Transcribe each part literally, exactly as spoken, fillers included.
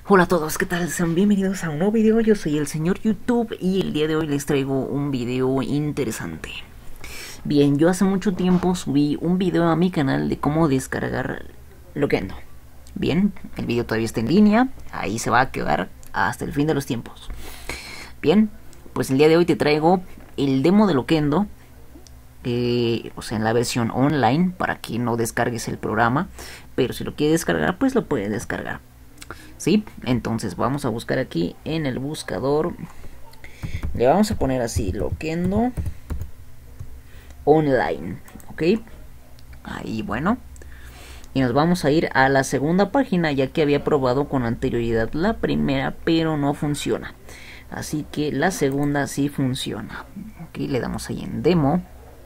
Hola a todos, ¿qué tal? Sean bienvenidos a un nuevo video. Yo soy el señor YouTube y el día de hoy les traigo un video interesante. Bien, yo hace mucho tiempo subí un video a mi canal de cómo descargar Loquendo. Bien, el video todavía está en línea, ahí se va a quedar hasta el fin de los tiempos. Bien, pues el día de hoy te traigo el demo de Loquendo, eh, o sea, en la versión online, para que no descargues el programa, pero si lo quieres descargar, pues lo puedes descargar. ¿Sí? Entonces vamos a buscar aquí en el buscador. Le vamos a poner así, Loquendo Online. ¿Ok? Ahí, bueno. Y nos vamos a ir a la segunda página, ya que había probado con anterioridad la primera, pero no funciona. Así que la segunda sí funciona. Ok, le damos ahí en demo.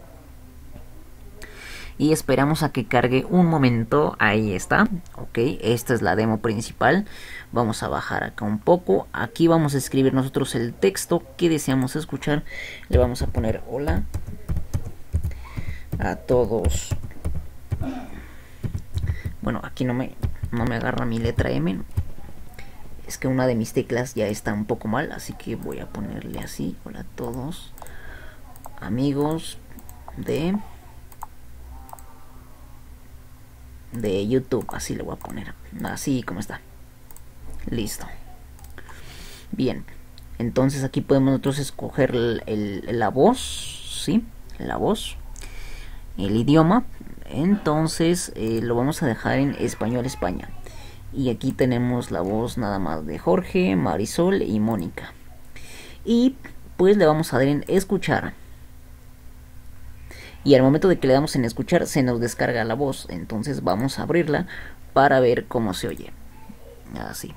Y esperamos a que cargue un momento. Ahí está. Ok, esta es la demo principal. Vamos a bajar acá un poco. Aquí vamos a escribir nosotros el texto que deseamos escuchar. Le vamos a poner hola a todos. Bueno, aquí no me, no me agarra mi letra M. Es que una de mis teclas ya está un poco mal, así que voy a ponerle así. Hola a todos amigos de... de YouTube, así le voy a poner, así como está. Listo. Bien, entonces aquí podemos nosotros escoger el, el, la voz, ¿sí? La voz, el idioma. Entonces eh, lo vamos a dejar en español España. Y aquí tenemos la voz nada más de Jorge, Marisol y Mónica. Y pues le vamos a dar en escuchar. Y al momento de que le damos en escuchar se nos descarga la voz. Entonces vamos a abrirla para ver cómo se oye. Así.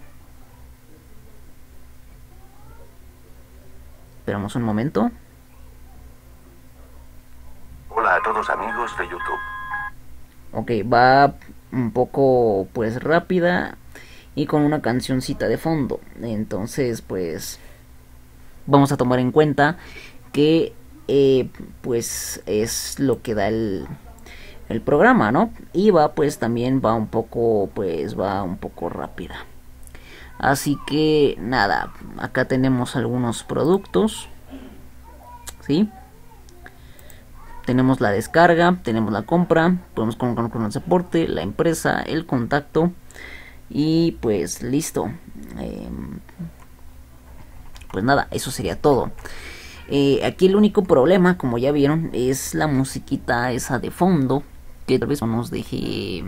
Esperamos un momento. Hola a todos amigos de YouTube. Ok, va un poco pues rápida y con una cancioncita de fondo. Entonces pues vamos a tomar en cuenta que eh, pues es lo que da el, el programa, ¿no? Y va pues también va un poco pues va un poco rápida. Así que nada, acá tenemos algunos productos, ¿sí? Tenemos la descarga, tenemos la compra, podemos colocar con el soporte, la empresa, el contacto y pues listo. Eh, pues nada, eso sería todo. Eh, aquí el único problema, como ya vieron, es la musiquita esa de fondo, que tal vez no nos deje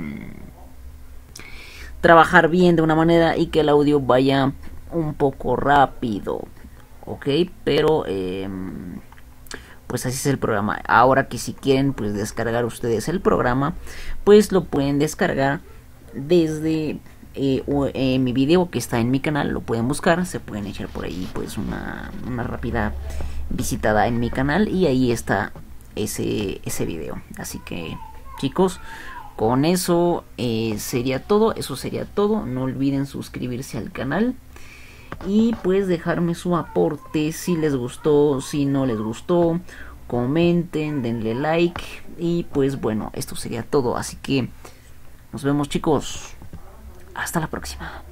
trabajar bien de una manera y que el audio vaya un poco rápido, ok, pero eh, pues así es el programa. Ahora que si quieren pues descargar ustedes el programa, pues lo pueden descargar desde eh, eh, mi video que está en mi canal. Lo pueden buscar, se pueden echar por ahí pues una, una rápida visitada en mi canal y ahí está ese, ese video. Así que chicos, con eso eh, sería todo, eso sería todo. No olviden suscribirse al canal y pues dejarme su aporte si les gustó, si no les gustó. Comenten, denle like y pues bueno, esto sería todo. Así que nos vemos chicos, hasta la próxima.